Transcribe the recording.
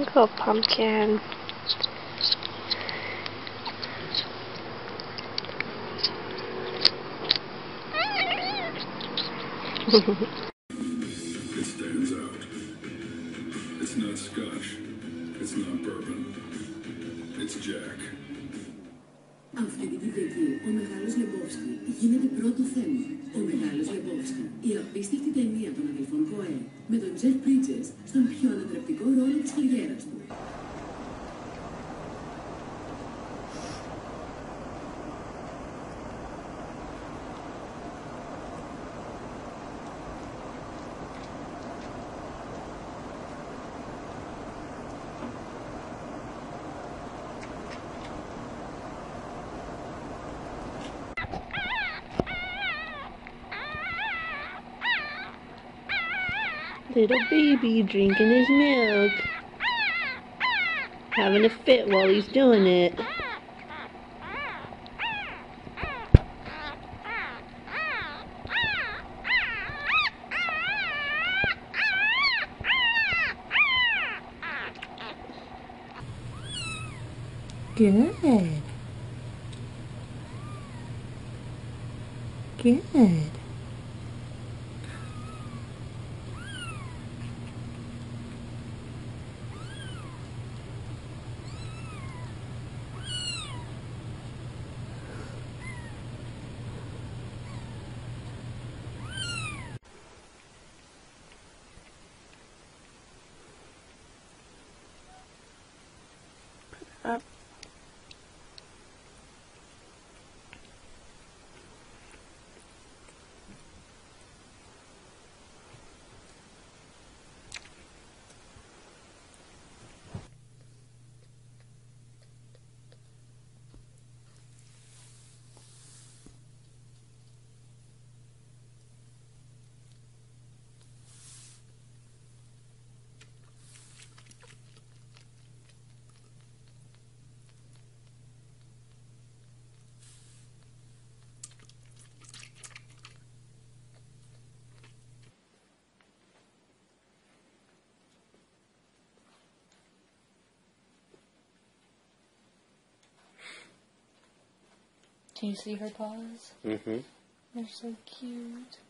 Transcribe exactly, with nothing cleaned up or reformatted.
Little pumpkin. It stands out. It's not scotch. It's not bourbon. It's Jack. Αυτή την Κυριακή ο Μεγάλος Λεμπόφσκι γίνεται πρώτο θέμα. Ο Μεγάλος Λεμπόφσκι, η απίστευτη ταινία των αδελφών Κοέ, με τον Τζεφ Μπρίτζες στον πιο ανατρεπτικό ρόλο της καριέρας του. Little baby drinking his milk. Having a fit while he's doing it. Good. Good. Up. Can you see her paws? Mm-hmm. They're so cute.